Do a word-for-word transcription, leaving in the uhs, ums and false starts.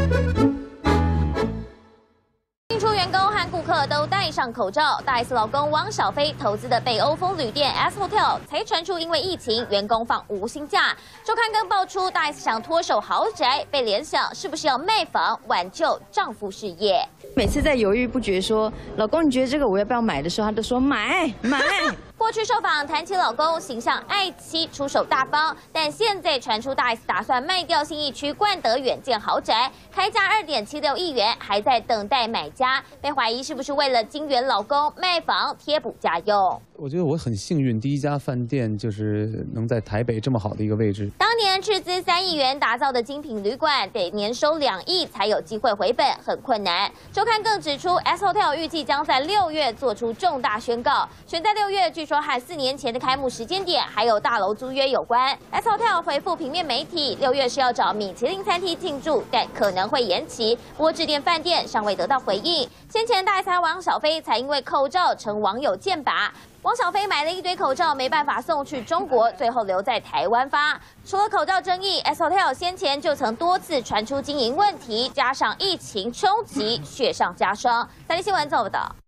进出员工和顾客都戴上口罩。大 S 老公汪小菲投资的北欧风旅店 S Hotel 才传出因为疫情，员工放无薪假。周刊更爆出大 S 想脱手豪宅，被联想是不是要卖房挽救丈夫事业？ 每次在犹豫不决说老公你觉得这个我要不要买的时候，他都说买买。 过去受访谈起老公形象爱妻，出手大方，但现在传出大 S 打算卖掉信义区冠德远建豪宅，开价二点七六亿元，还在等待买家，被怀疑是不是为了金援老公卖房贴补家用。 我觉得我很幸运，第一家饭店就是能在台北这么好的一个位置。 当年斥资三亿元打造的精品旅馆，得年收两亿才有机会回本，很困难。周刊更指出 ，S Hotel 预计将在六月做出重大宣告，选在六月，据说和四年前的开幕时间点还有大楼租约有关。S Hotel 回复平面媒体，六月是要找米其林餐厅进驻，但可能会延期。不过致电饭店尚未得到回应。先前大 S 王小菲才因为口罩成网友剑拔。汪小菲买了一堆口罩，没办法送去中国，最后留在台湾发。除了口罩争议 ，S Hotel 先前就曾多次传出经营问题，加上疫情冲击，雪上加霜。三立新闻做报道。